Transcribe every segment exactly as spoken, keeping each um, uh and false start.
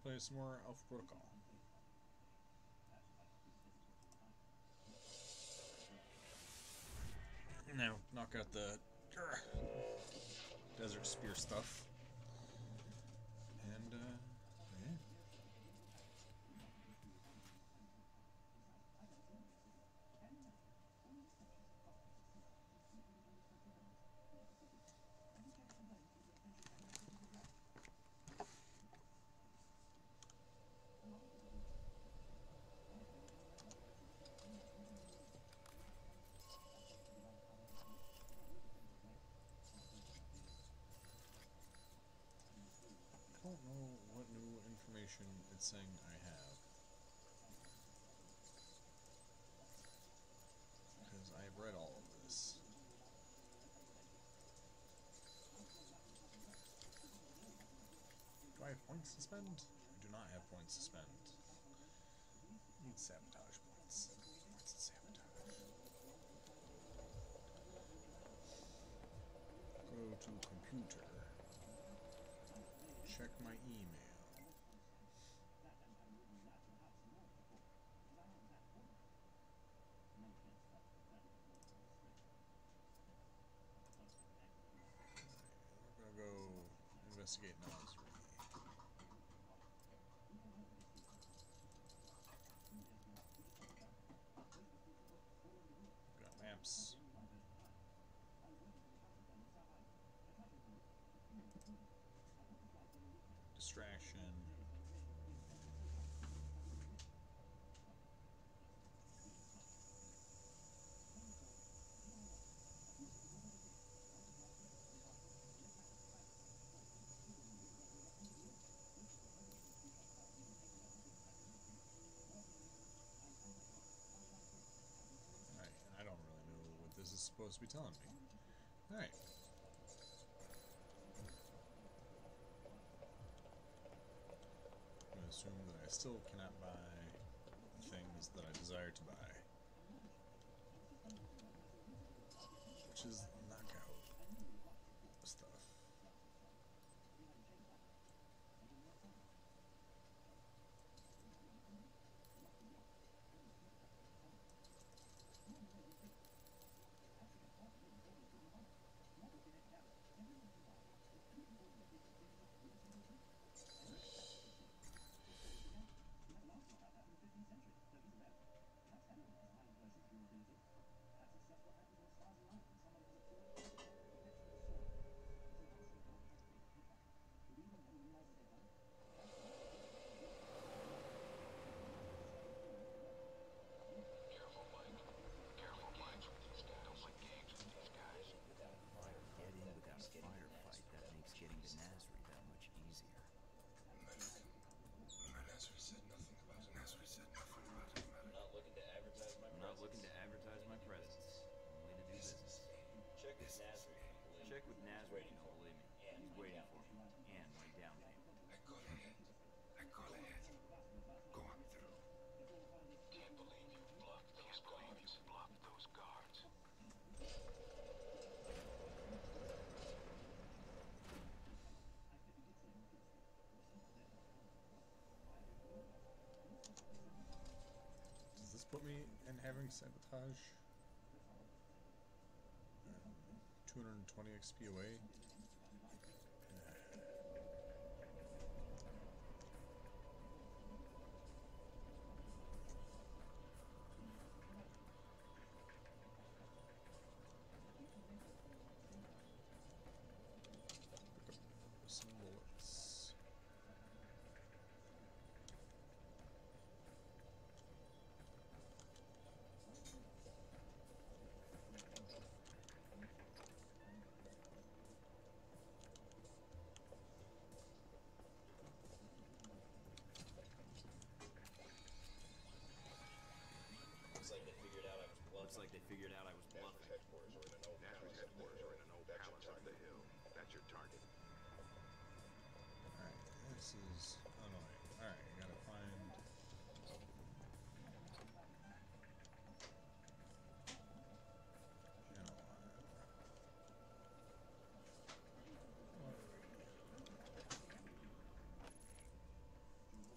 play some more Alpha Protocol. Now, knock out the uh, Desert Spear stuff. And, uh, yeah. I don't know what new information it's saying I have. Because I have read all of this. Do I have points to spend? I do not have points to spend. I need sabotage points. Points to sabotage. Go to computer. Check my email. We're gonna go investigate nabs. Got maps. Distraction. Alright, and I don't really know what this is supposed to be telling me. Alright. I'm going to assume that I still cannot buy things that I desire to buy. Which is knockout stuff. Firefight that makes getting to Nasri that much easier. Nasri said nothing about it. Nasri said nothing about it. I'm not looking to advertise my I'm presence. not looking to advertise my presence. Only to do business. Check with Nasri. Check with Nasri if you don't believe me. He's waiting for me. And my down payment. I call ahead. I call ahead. Go on through. Can't believe you bluffed those Can't guards. Believe you bluffed those guards. Does this put me in having sabotage? Um, two hundred twenty X P away. Pick up some bullets. Looks like they figured out I was bluffing. Looks like they figured out I was bluffing. Headquarters are in an old Nasri's headquarters are in an old palace up the hill. That's your target. Alright, this is annoying. Alright, I gotta find... Channel line. What are we...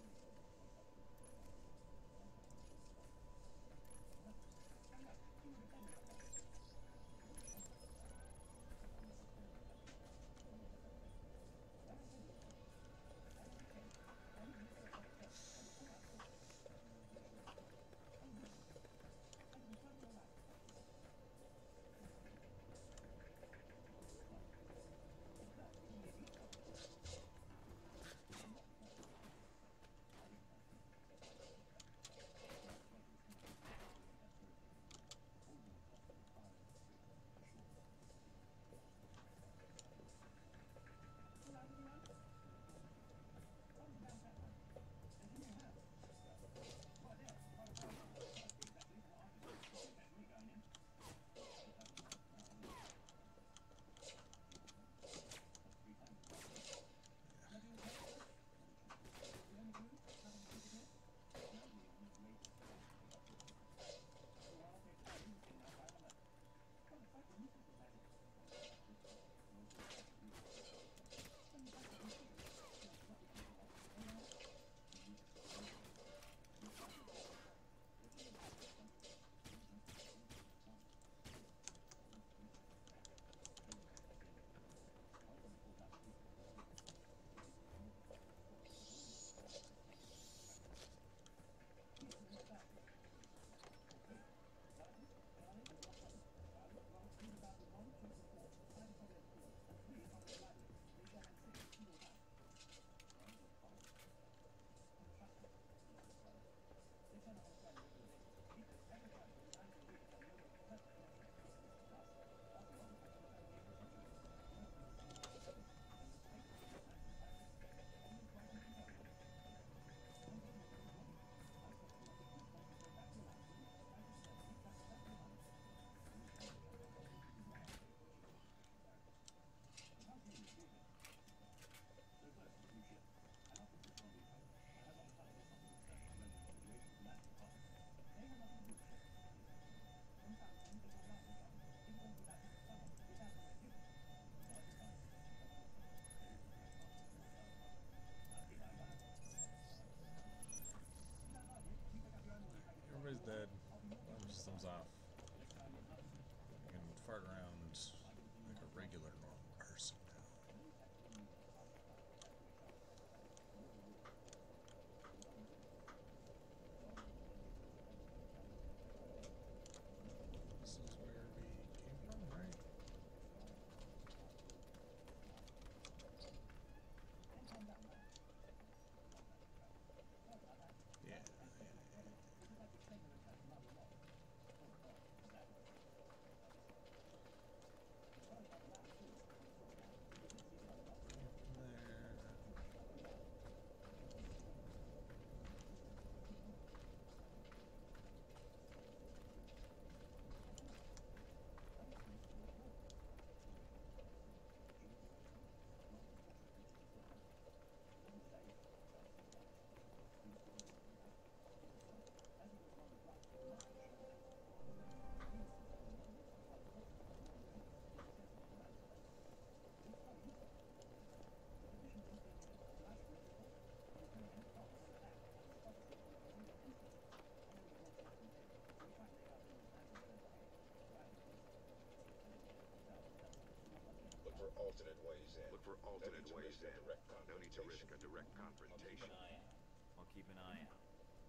said. No need to risk a direct confrontation. I'll keep an eye out.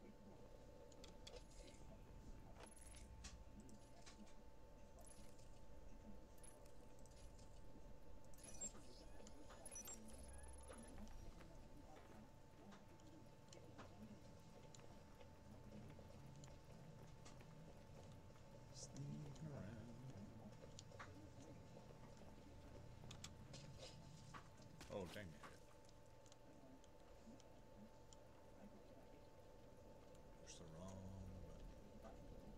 Sneaking around. Oh, dang it. Push the wrong button.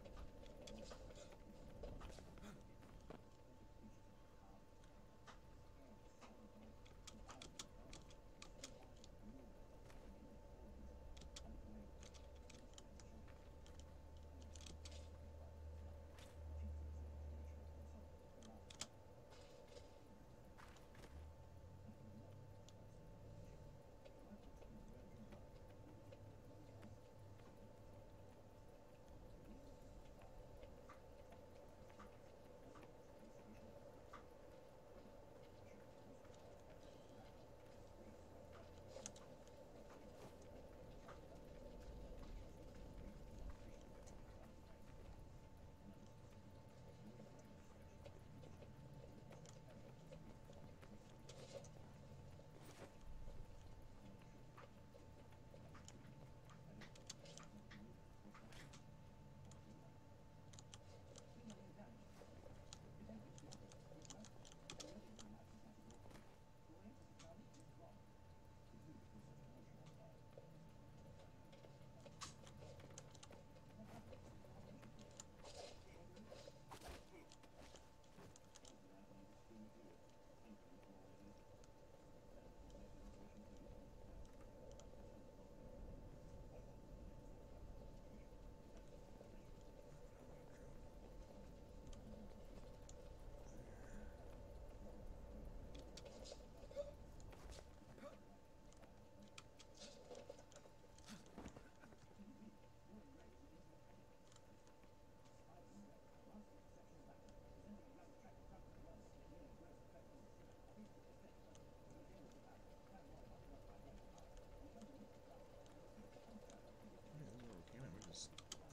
Yeah, this is where we came in. We just.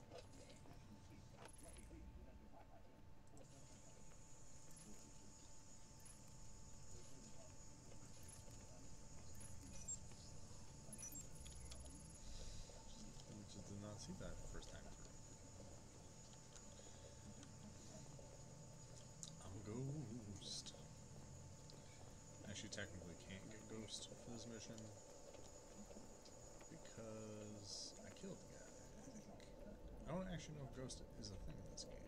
We just did not see that first time through. I'm Ghost. Actually, technically can't get Ghost for this mission because I killed the guy, I think. I don't actually know if Ghost is a thing in this game.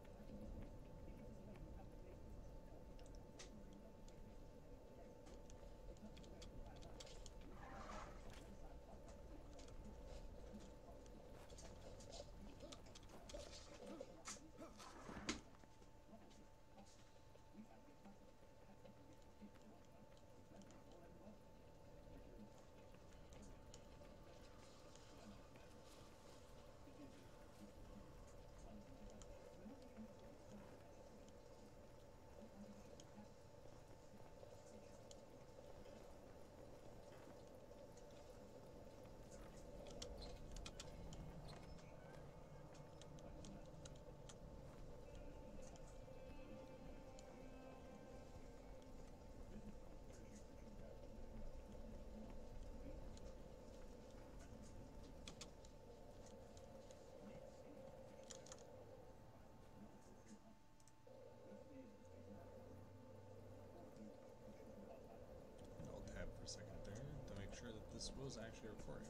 I'll tab for a second there to make sure that this was actually recording.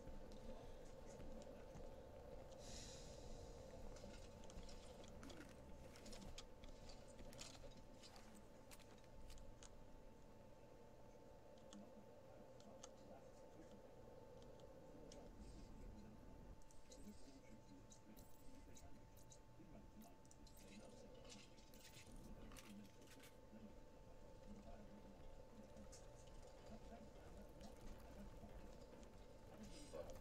Fuck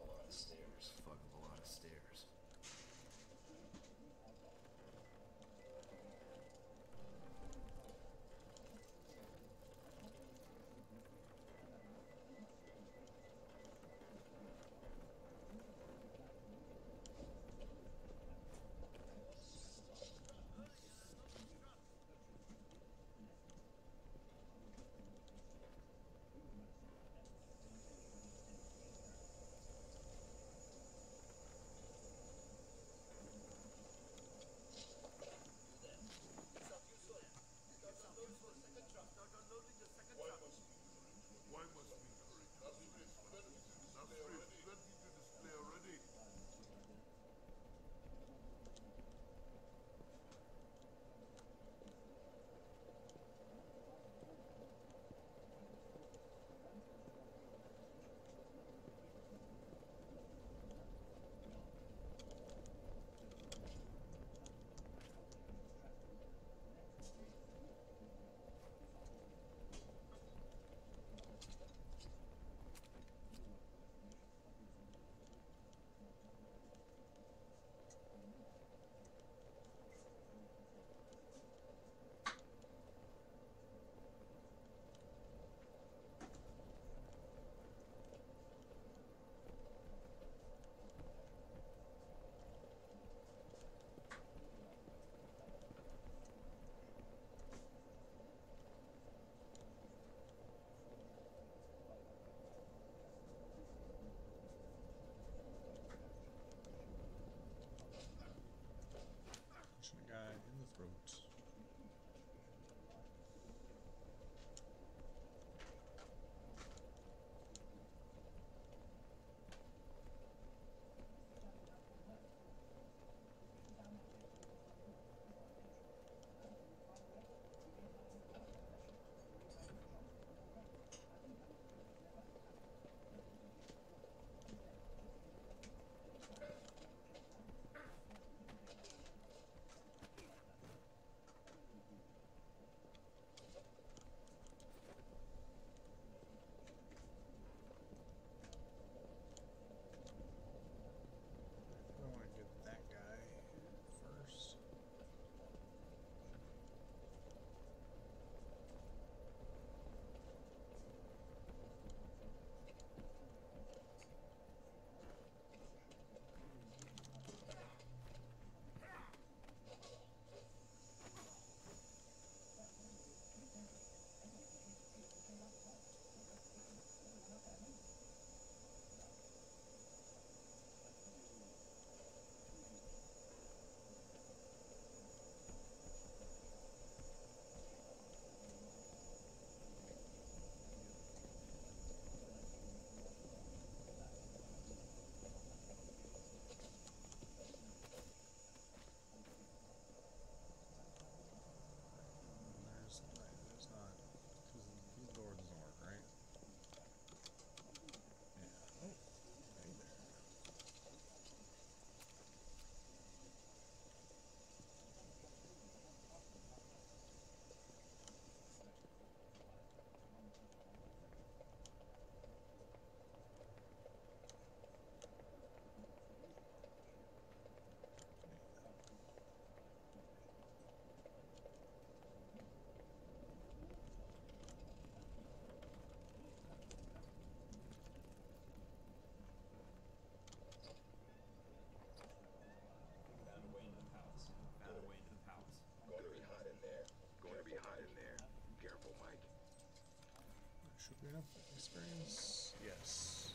Do enough experience? Yes.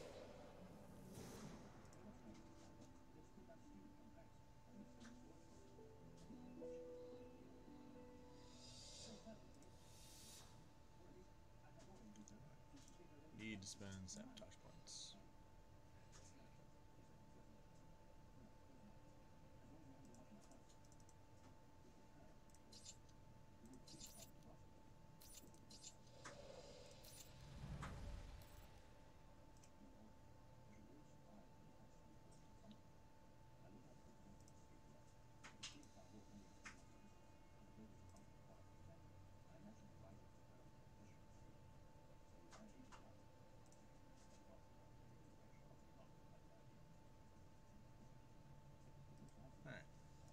Need to spend sabotage points. Alright.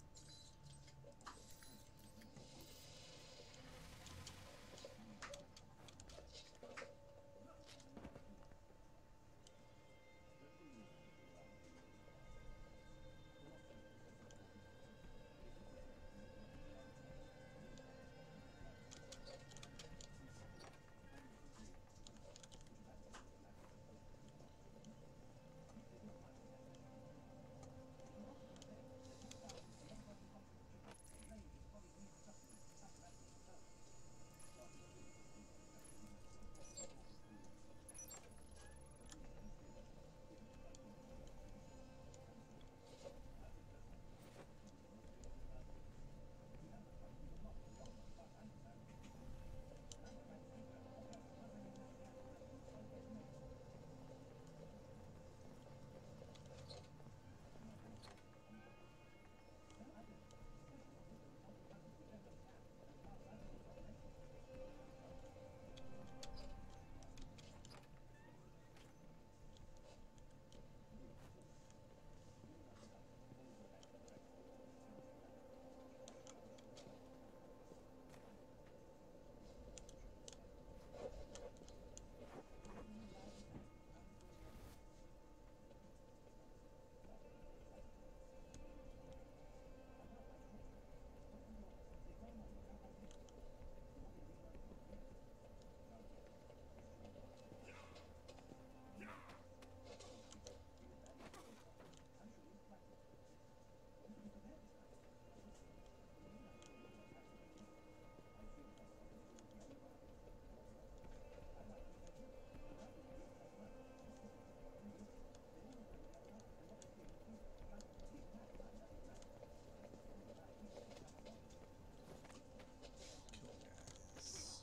Kill guys.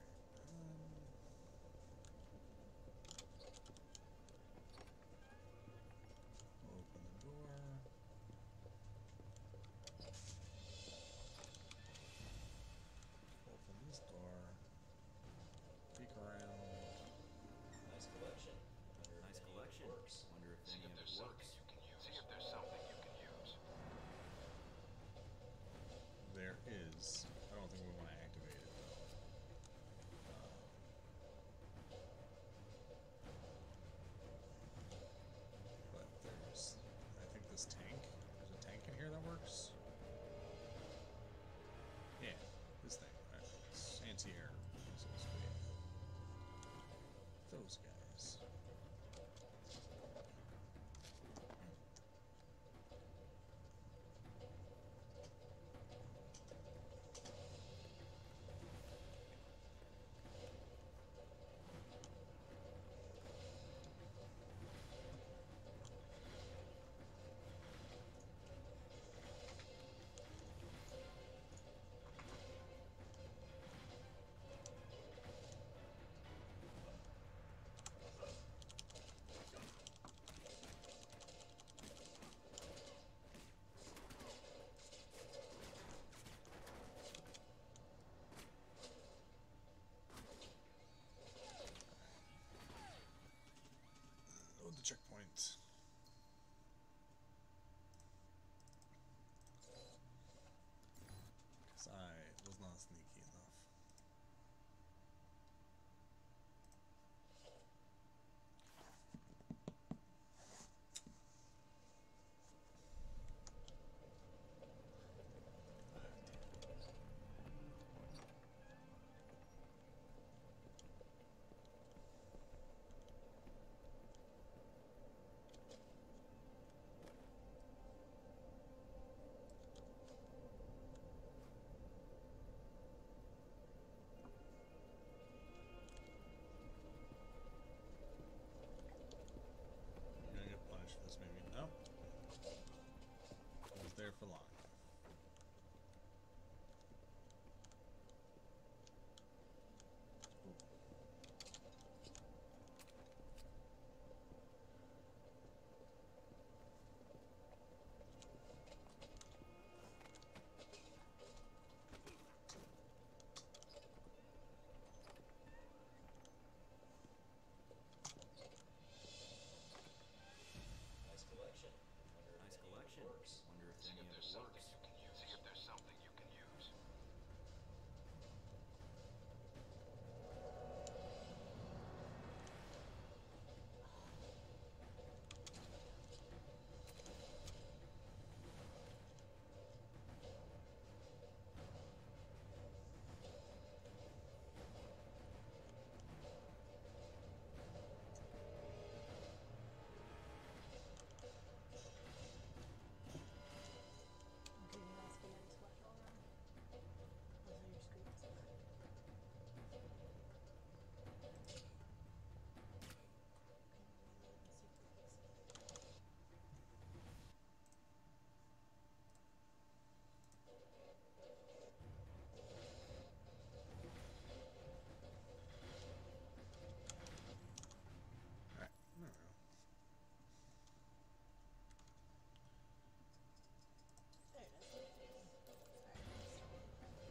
Alright, um, open the door. Open this door. Peek around. Nice collection. Wonder if Nice any of it collection. works. Wonder if See any if of there's it something works. you can use. See if there's something you can use. There is. I don't think we want to activate it though. Um, but there's, I think this tank. There's a tank in here that works. Yeah, this thing. Right? It's anti-air, so to speak. Those guys. for long. Nice collection. Wonder if Nice any of it collection. works. Wonder if See any if of there's it something works. you can use. See if there's something you can use. Okay, you guys can get sweat all around. Those are your screens. Alright, there we go. There it is. Sorry,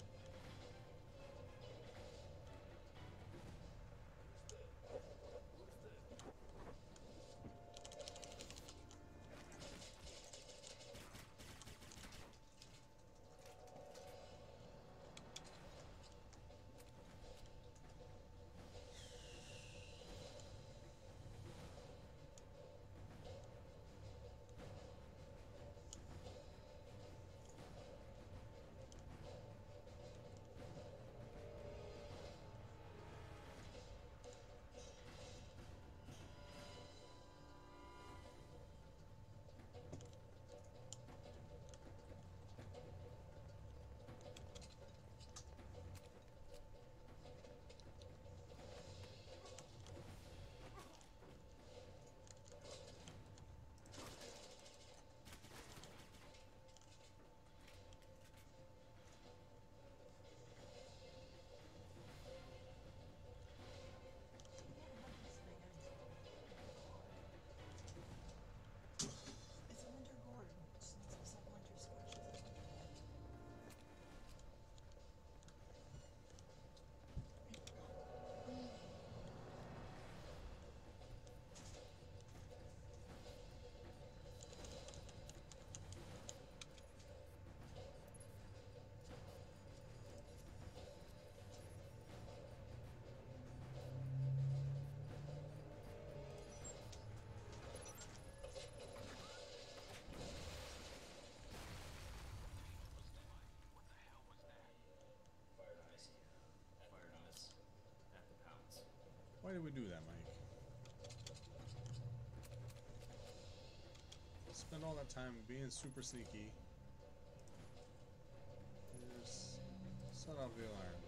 it's a winter gourd. Just needs some supplementary squashes and winter gourd. What the hell was that? Fired a miss. At Fired the a pounce. miss at the pounce. Why did we do that, Mike? Spend all that time being super sneaky. Just set off the alarm.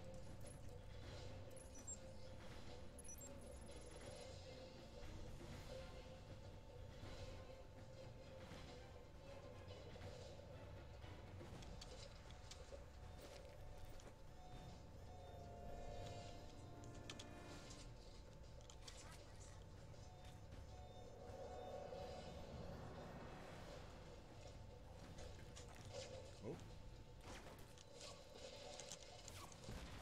Oh.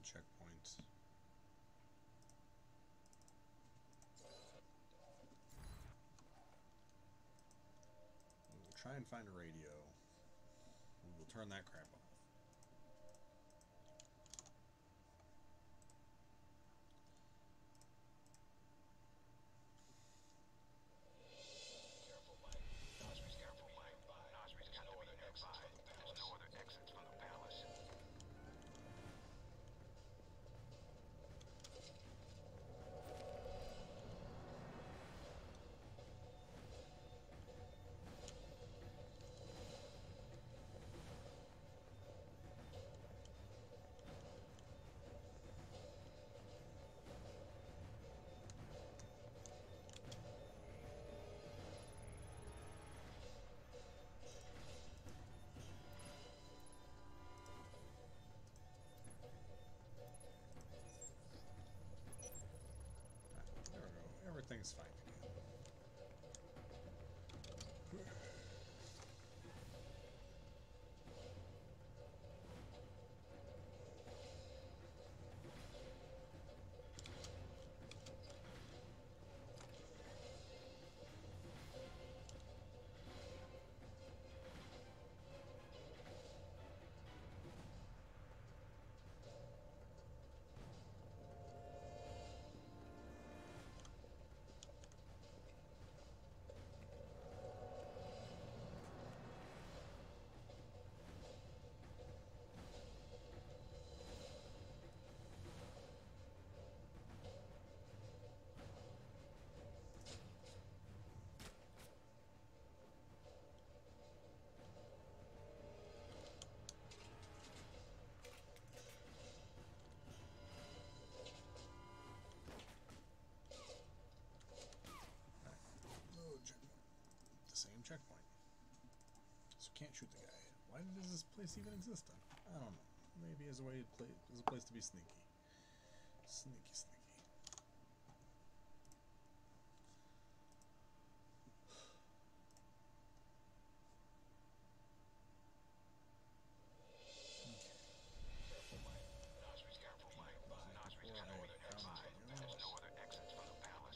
checkpoint. We'll try and find a radio. We will turn that crap off. Careful, Mike. Nasri's careful, Mike. Nasri's got no other exits from the palace. There's no other exits from the palace. There we go. Everything's fine again. No checkpoint. The same checkpoint. So can't shoot the guy. Why does this place even exist then? I don't know. Maybe as a way to play, as a place to be sneaky. Sneaky, sneaky. Careful, Mike. Nasri's careful, Mike. Nasri's got no other exits. There's no other exits from the palace.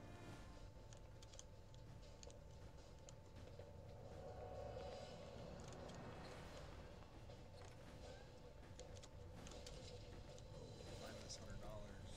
Minus hundred dollars.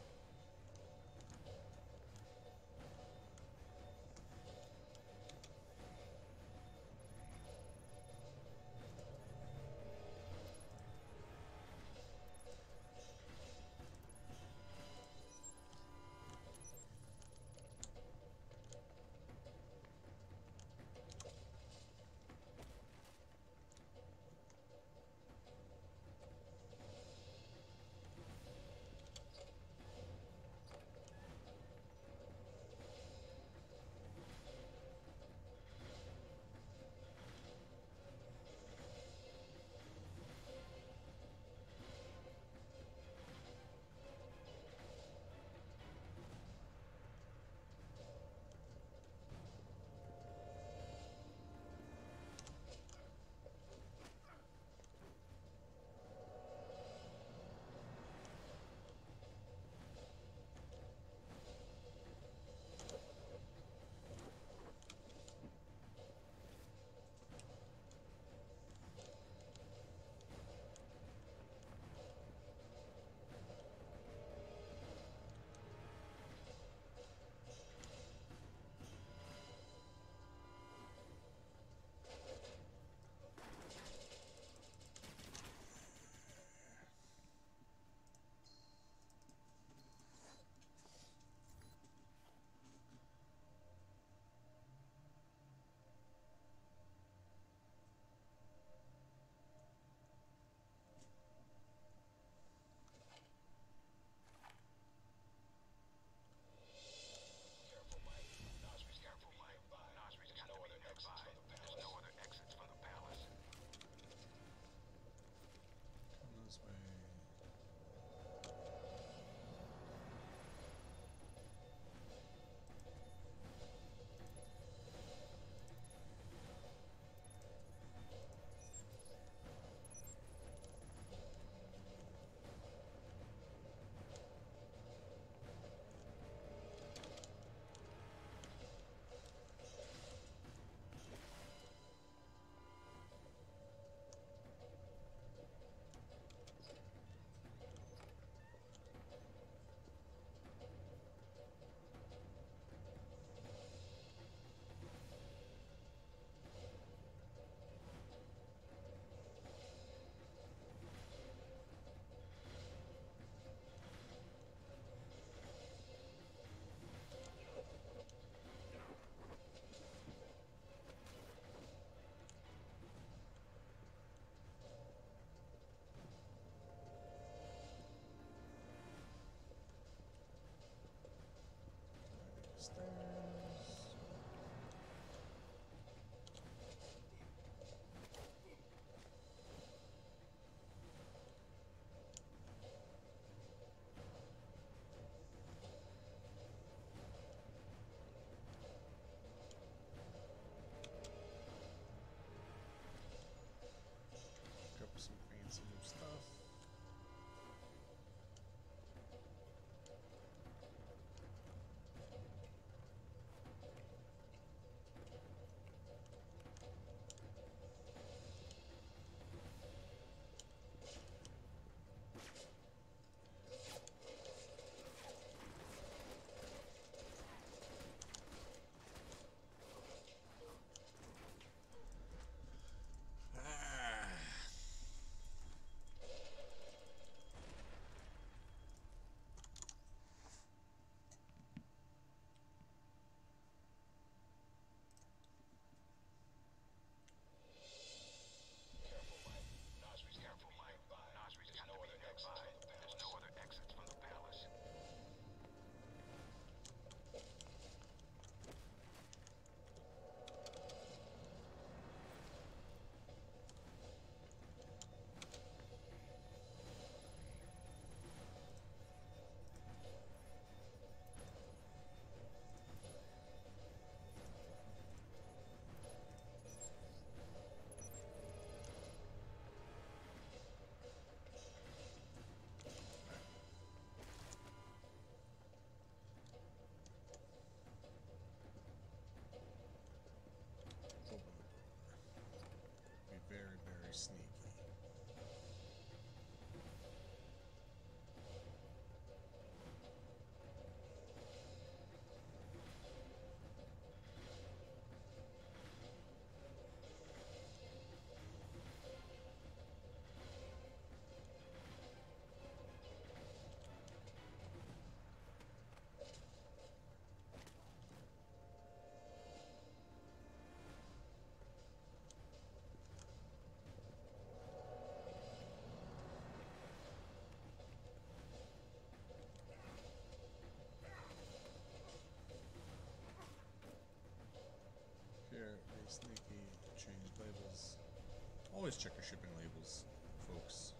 Careful, Mike. Nasri's careful, Mike. Nasri's got no other exits from the palace. There's no other exits from the palace. Come this way. Always check your shipping labels, folks.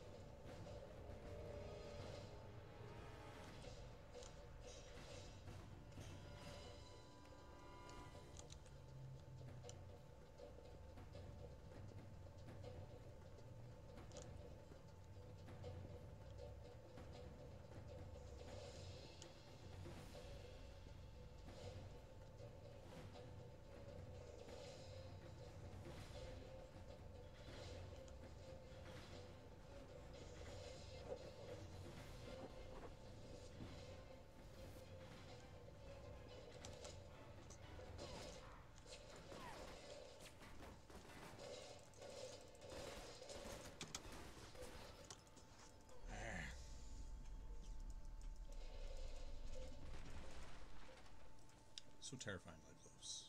So terrifying, light blows.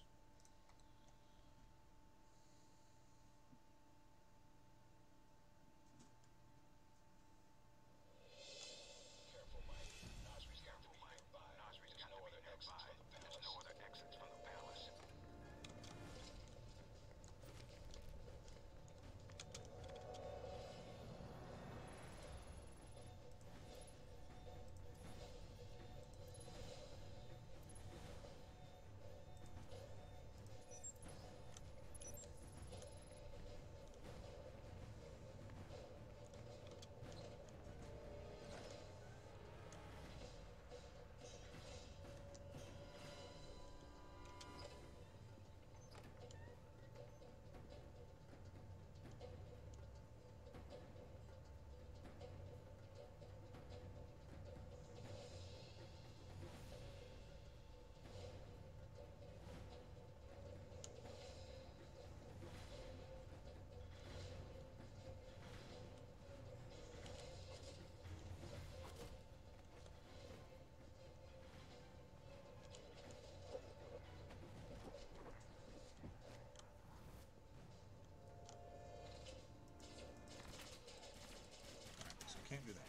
Careful, Mike. Nasri's careful, Mike. Nasri's got no other exits from the palace. There's no other exits from the palace. So can't do that.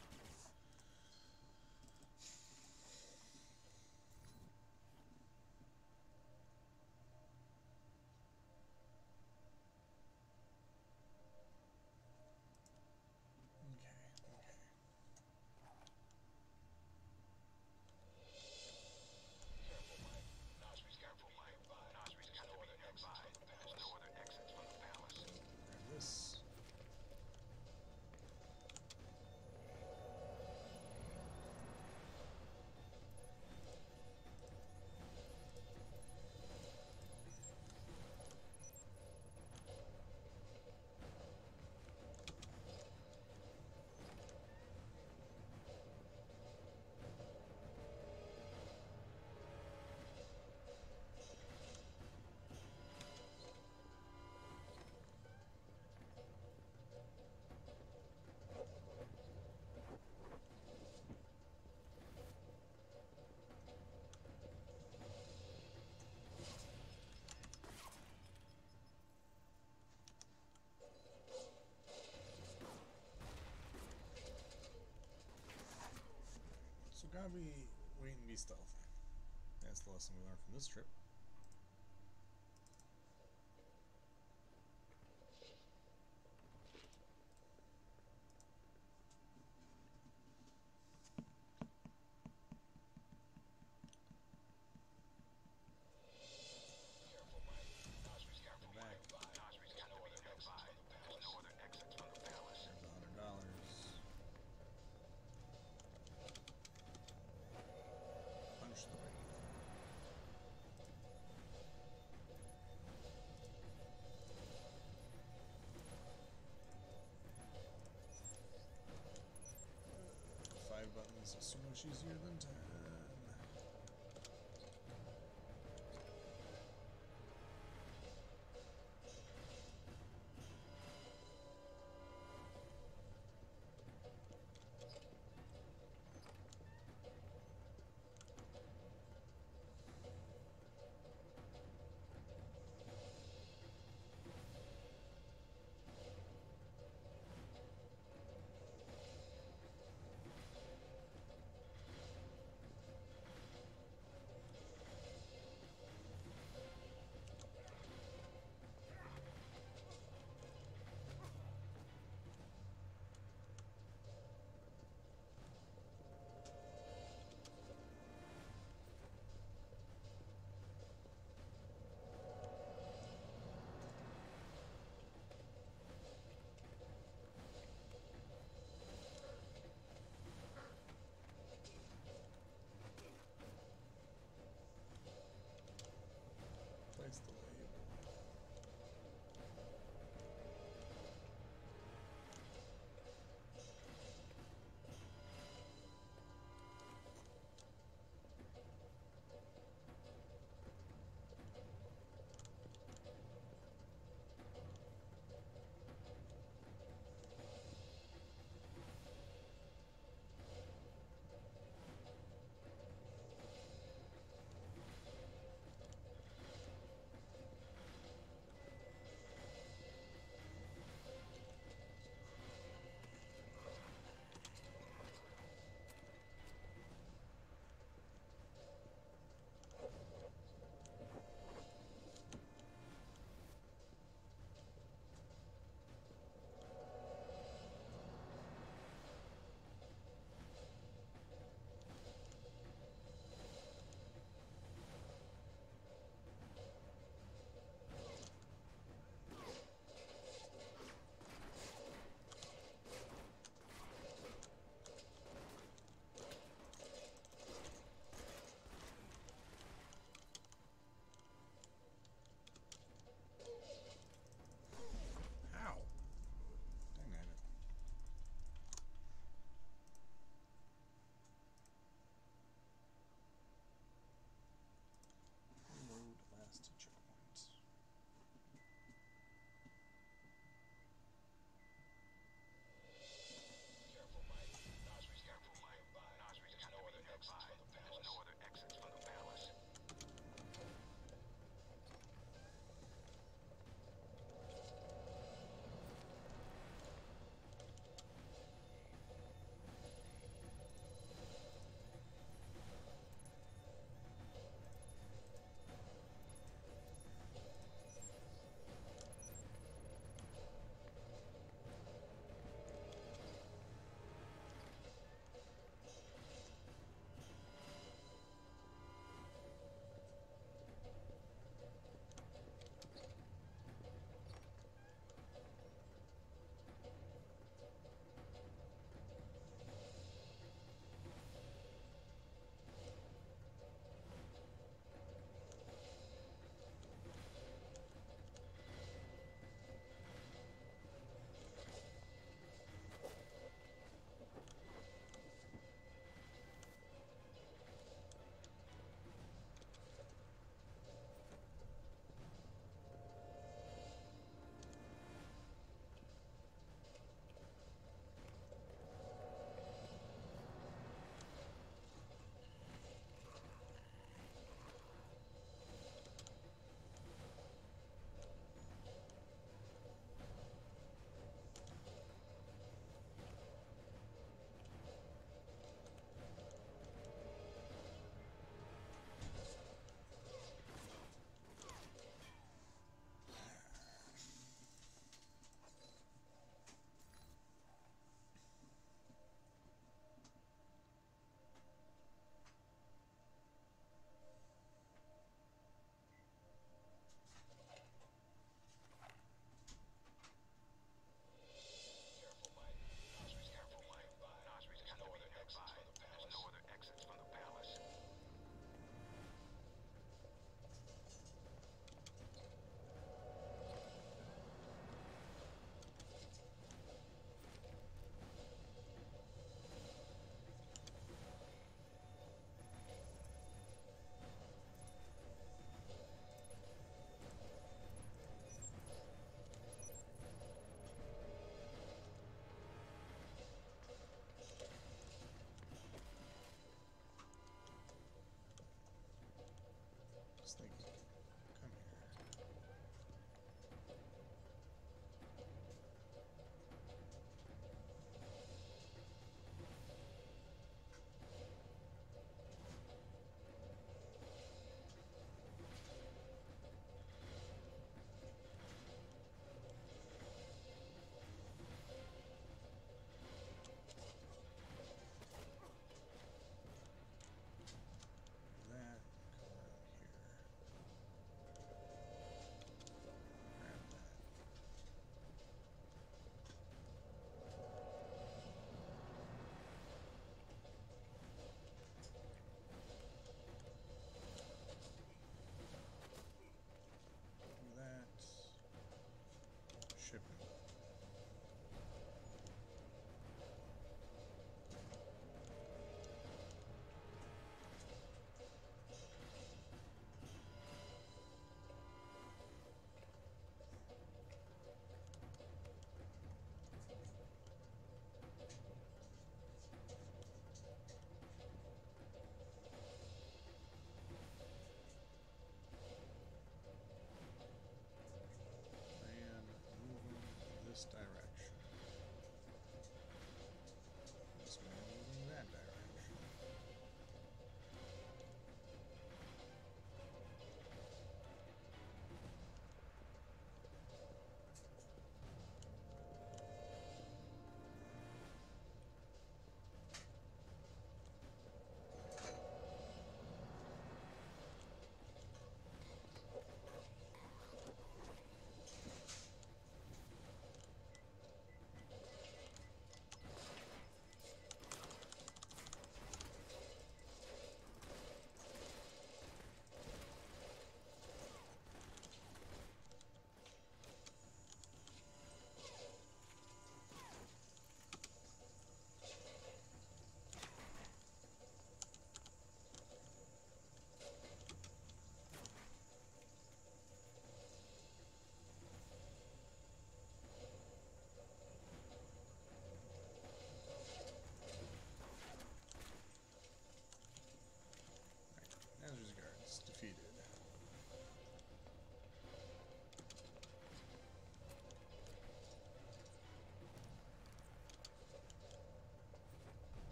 Okay, okay. Careful, Mike. Nasri's careful, Mike. Nasri's got no other exits from the palace. There's no other exits from the palace. Grab this. So gotta be wait and be stealthy. That's the lesson we learned from this trip. Careful, Mike. Nasri's careful, Mike. Nasri's got no other exits from the palace. There's no other exits from the palace. There's a hundred dollars. Punch the right. Five buttons is so much easier than ten.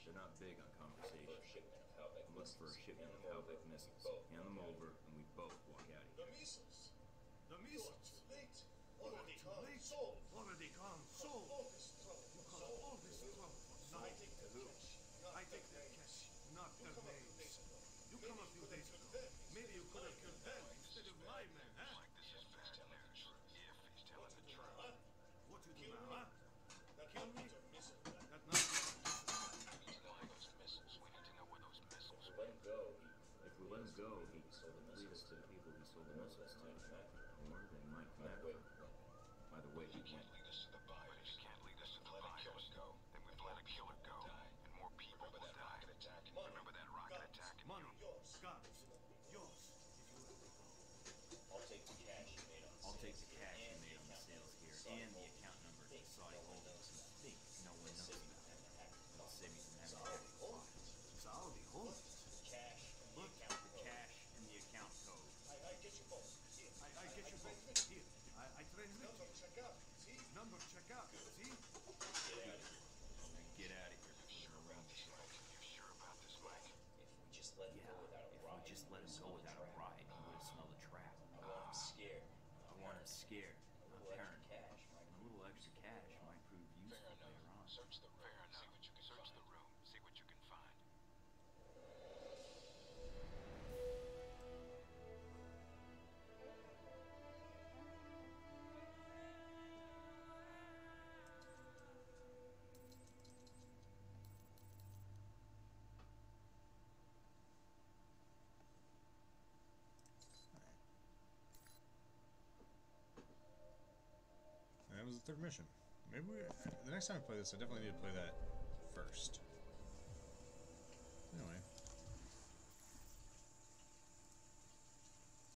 They're not big on conversation. shipment of Halbeck I'm looking for a missiles. shipment of Hand them Halbeck over. missiles. Both Hand them walk out. over, and we both walk out of The here. missiles. The You're missiles. too late. You are Already too gone. late. Sold. Already gone. Sold. All this trouble. You for caused sold. all this trouble for I nothing. take To the who? cash. Not I the take their names. cash, not You their come a few names. days ago. You Maybe come a you few could have days killed ago. them Maybe you could have instead killed of them mine. instead of my men, huh? Like this is bad news. If he's telling the truth. Huh? What you do Kill now, me? huh? That Kill not me? Peter missile. That not be a missile. We need to know where those missiles. We need to know where those missiles If we let him go, he If we let him go, he he sold the lead us missiles to the people he sold the Or missiles they to. might come after him. Or they might come By the after way, him. By the way, He he can't went. lead us to the buyers. But if he can't lead us to the buyers, go. Then we've let a killer go. And more people will die. Rocket attack. Remember that rocket Guns. attack? Money, Yours. guns, yours. If you let me go. I'll take the cash you made on the I'll take sales the here cash you and made the on the account sales number. here Saudi and the Holdings. account number for Think Saudi no one Holdings. knows about it. Think no one knows Save me about from it. having to hack the It'll save me from having to Saudi have to fly. Saudi Holdings. cash and the Look, account the code. cash and the account code. I, I get you both. Here. I, I get you both. transmit. Here, I, I transmit Number you. check out. See? Number check out. See? Get out of here. Get out of here before the rain This, Mike. You're sure about this, Mike? If we just let him Yeah, go without a if ride, we just let him go smell the without a trap. ride, he would have smelled a trap. I want him scared. I want him scared, A not little extra paranoid. cash, right? A little extra cash might prove useful Fair enough. later on. Search the room. See what you can Search the room. See what you can find. And that was the third mission. Maybe we, the next time I play this, I definitely need to play that first.